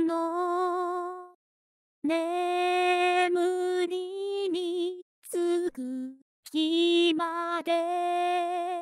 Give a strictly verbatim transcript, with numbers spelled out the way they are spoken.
の眠りにつく日まで